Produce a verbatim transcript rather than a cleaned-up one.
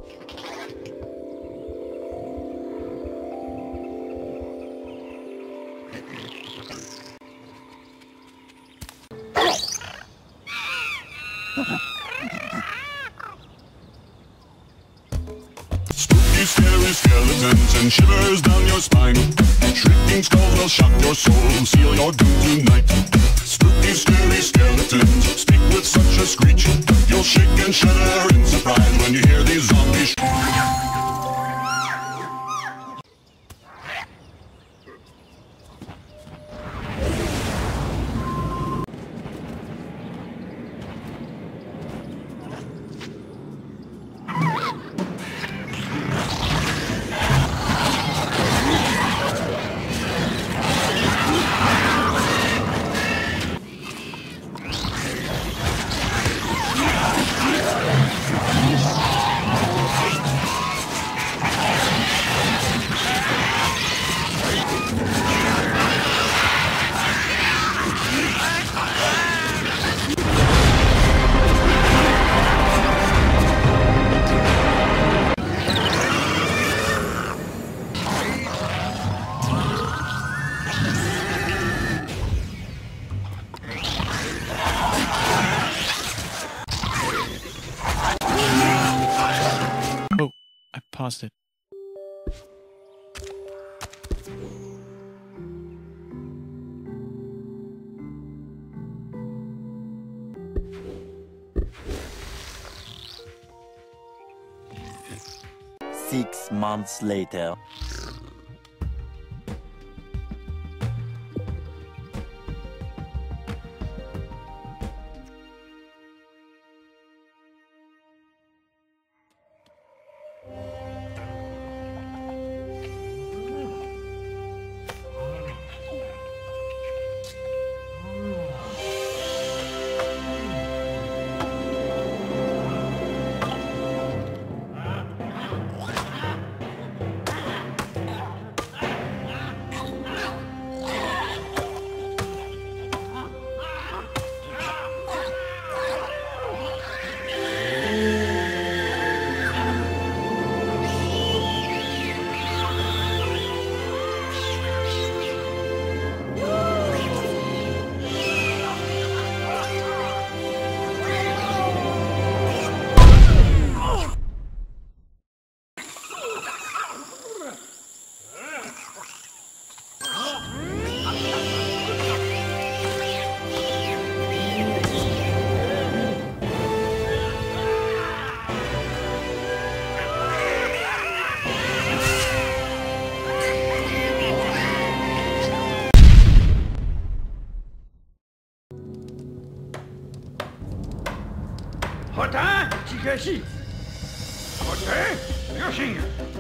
Spooky, scary skeletons and shivers down your spine. Shrieking skulls will shock your soul, seal your doom tonight. Spooky, scary skeletons speak with such a screech. You'll shake and shudder in surprise when you hear these zombies. Oh, I paused it. Six months later. 好谈，几个戏，好谈，不要信呀。